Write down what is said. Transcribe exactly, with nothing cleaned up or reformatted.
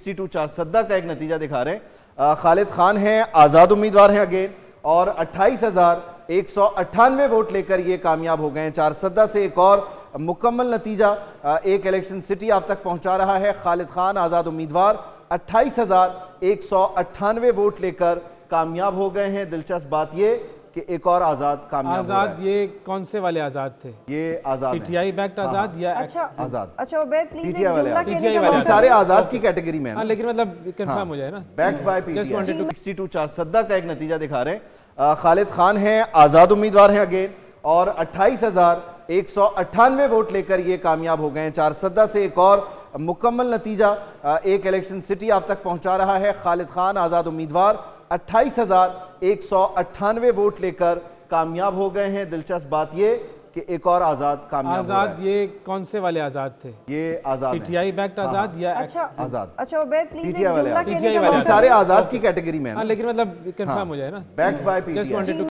Sixty two Charsadda کا ایک نتیجہ دکھا رہے ہیں. خالد خان ہیں, آزاد امیدوار ہیں اگین, اور اٹھائیس ہزار ایک سو اٹھانوے ووٹ لے کر یہ کامیاب ہو گئے ہیں. چارسدہ سے ایک اور مکمل نتیجہ ایک الیکشن سٹی آپ تک پہنچا رہا ہے. خالد خان آزاد امیدوار اٹھائیس ہزار ایک سو اٹھانوے ووٹ لے کر کامیاب ہو گئے ہیں. دلچسپ بات یہ کہ ایک اور آزاد کامیاب ہو رہا ہے. آزاد یہ کون سے والے آزاد تھے؟ یہ آزاد پی ٹی آئی بیکٹ آزاد یا آزاد اچھا Ubaid please P T I والے جملہ کہنے کا ہم سارے آزاد کی کیٹیگری میں ہیں. ہاں لیکن مطلب کنفرم ہو جائے نا. Backed by P T I. Sixty two Charsadda کا ایک نتیجہ دکھا رہے ہیں. خالد خان ہیں, آزاد امیدوار ہیں اگین, اور اٹھائیس ہزار ایک سو اٹھانوے ووٹ لے کر یہ کامیاب ہو گئے ہیں. چارسدہ سے ایک اور مکمل نتیجہ ایک الیکشن سٹی آپ تک پہنچا رہا ہے. خالد خان آزاد امیدوار اٹھائیس ہزار ایک سو اٹھانوے ووٹ لے کر کامیاب ہو گئے ہیں. دلچسپ بات یہ کہ ایک اور آزاد کامیاب ہو رہا ہے. آزاد یہ کون سے والے آزاد تھے؟ یہ آزاد پی ٹی آئی بیکٹ آزاد یا آزاد اچھا Ubaid please P T I والے جملہ کہنے کا ہم سارے آزاد کی کیٹیگری میں ہیں. ہاں لیکن مطلب کنفرم ہو جائے نا. Backed by P T I.